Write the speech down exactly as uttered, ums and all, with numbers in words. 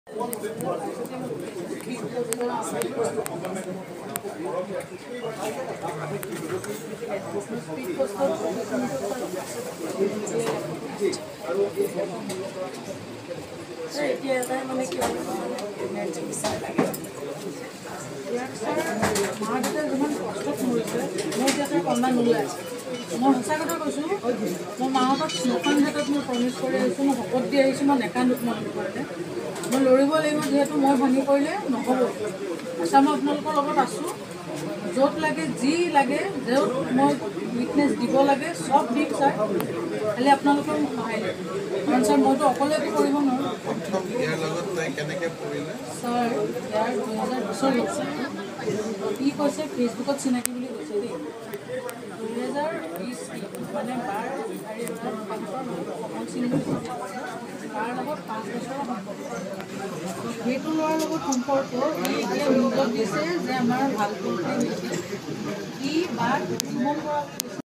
মানে কি মা দেউতাই যিমান কষ্টত মৰিছে মোৰ এতিয়া কন্যা নোলাই মই সঁচা কথা কৈছোঁ মই মাহঁতক স্মশান ঘাটত মই প্ৰমিছ কৰি আহিছোঁ মই শপত দি আহিছোঁ মই নেকান্দো তোমালোকৰ কাৰণে মই লৰিব লাগিব যিহেতু মই ভাঙি পৰিলে নহ'ব আচ্ছা মই আপোনালোকৰ লগত আছোঁ য'ত লাগে যি লাগে য'ত মই উইকনেছ দিব লাগে চব দিম ছাৰ খালি আপোনালোকে মোক সহায় লাগে কাৰণ ছাৰ মইতো অকলে একো কৰিব নোৱাৰোঁ ছাৰ ইয়াৰ দুহেজাৰ বছৰ হৈছে ই কৈছে ফেচবুকত চিনাকি বুলি কৈছে দেই দুহেজাৰ বিছ মানে বাৰ সপন সিং তাৰ লগত পাঁচ বছৰৰ সম্পৰ্ক সেইটো ল'ৰাৰ লগত সম্পৰ্ক ই এতিয়া নিউজত দিছে যে আমাৰ ভাল কৰিছে ই বা সুমন বৰা